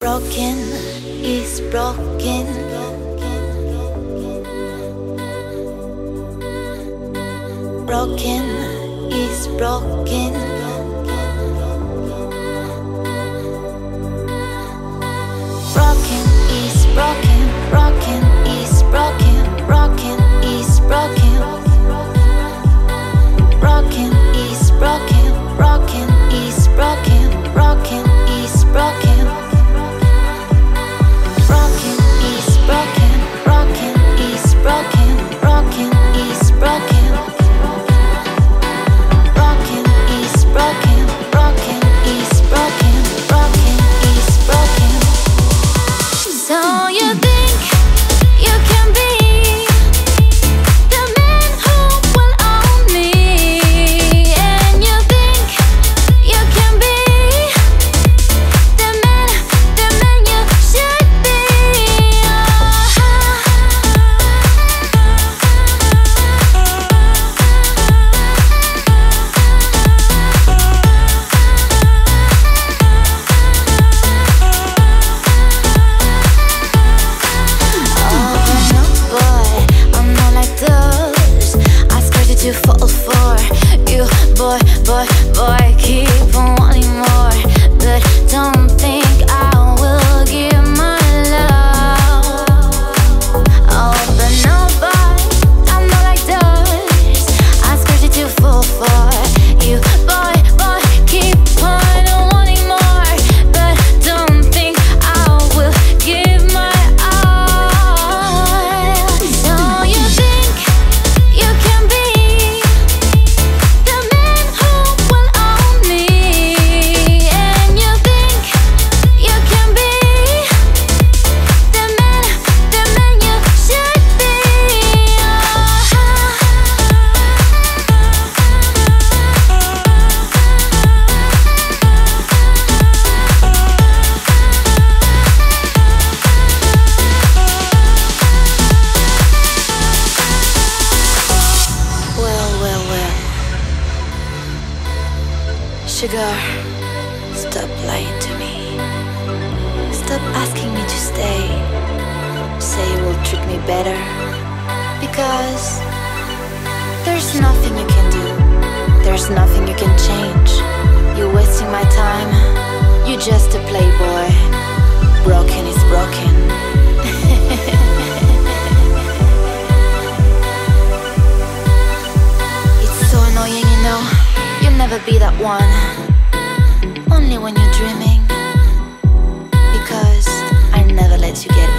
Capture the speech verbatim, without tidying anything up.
Broken is broken. Broken is broken. Broken is broken. Broken is broken. Broken is broken. Broken is broken. Broken is broken. Broken is broken. Broken is broken. Broken is broken. Broken is broken. Broken is broken. Broken is broken. Broken is broken. So you think you can be the man who will own me, and you think you can be the man, the man you should be. To fall for you, boy, boy, boy, keep on wanting more, but don't think I will give my love. Oh, but no, boy, I'm not like those. I scared you to fall for you, boy, boy, keep on wanting more, but don't think I will give my all. So you think you can be Sugar, stop lying to me. Stop asking me to stay. Say you will treat me better, because there's nothing you can do. There's nothing you can change. You're wasting my time. You're just a playboy. Broken is broken. It's so annoying, you know. You'll never be that one, only when you're dreaming, because I never let you get